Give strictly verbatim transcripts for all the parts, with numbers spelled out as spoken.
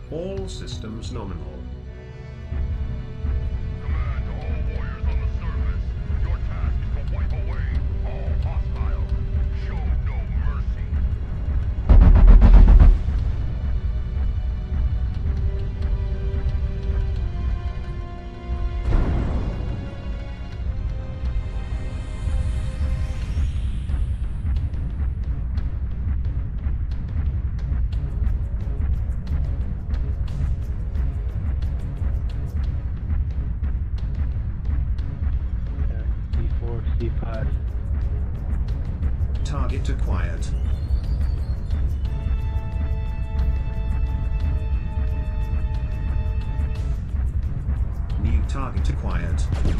All systems nominal. Command to all warriors on the surface. Your task is to wipe away all hostiles. Show no mercy. C four, C five. Target acquired. New target acquired.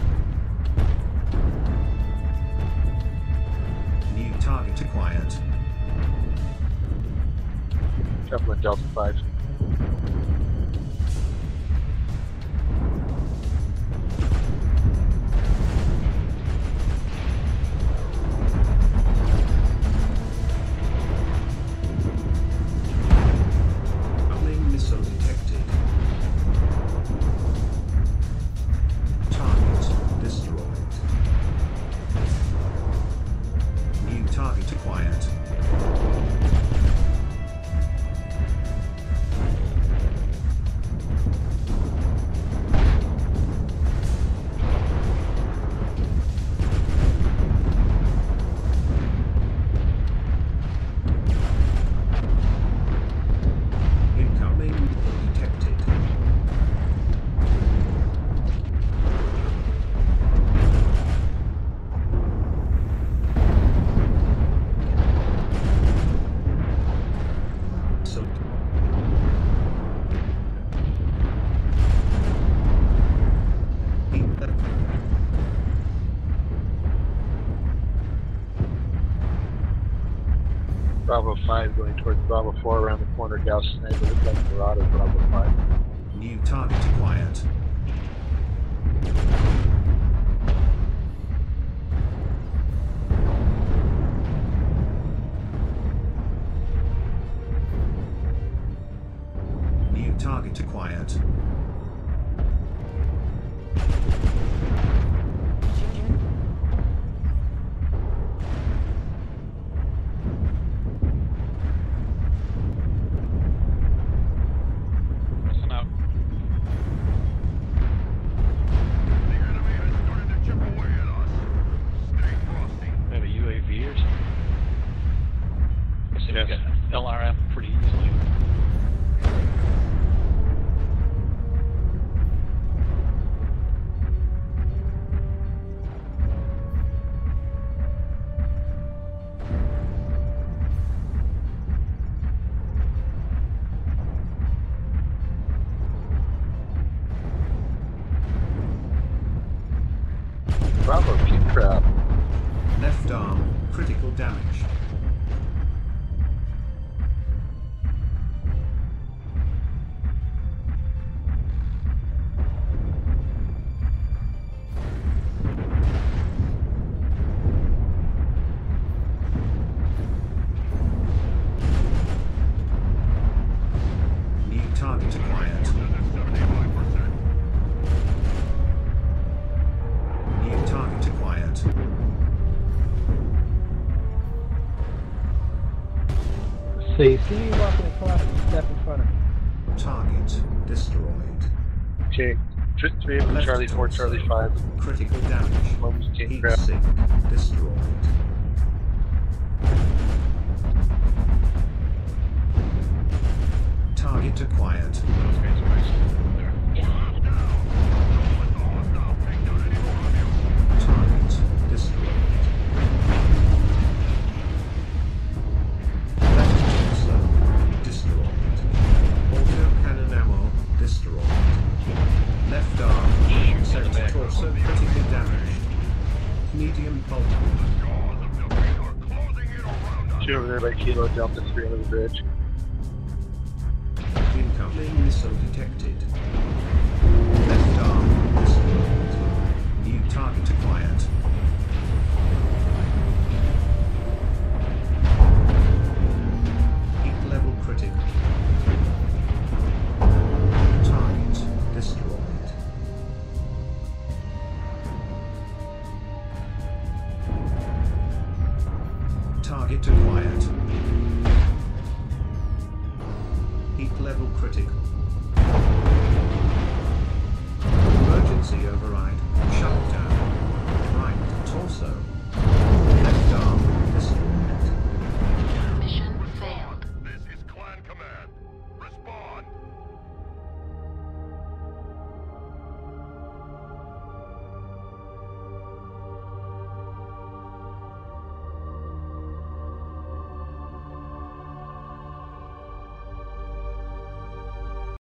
New target acquired. Zeppelin Delta five. Uplink missile detected. Target destroyed. New target acquired. Incoming missile detected. So Bravo five going towards Bravo four around the corner. Gal sniper. Looks like Marauder. Bravo five. New target acquired. New target acquired. Listen out. The enemy has started to chip away at us. Stay frosty. We have a U A V or something? I said Yes. we got L R M pretty easily. Bravo King Crab. Left arm critical damage. New target acquired. seventy-five percent. New target acquired. See, see me walking across and step in front of me. Target destroyed. Okay. Three three of them, Left Charlie four, torso. Charlie five. Critical damage. One was King Heat Crab. sink destroyed. Target acquired. Those guys are nice there. Down. Don't let the hostile take down any more of you. Target destroyed. Left torso destroyed. Auto cannon ammo destroyed. Left arm sector torso critically damaged. Medium pulp. Jaws of defeat are closing in around us. Two over there by Kilo Delta three under the bridge. Incoming missile detected. Left arm destroyed. New target acquired. Heat level critical. acquired. Heat level critical. Emergency override. Shut down.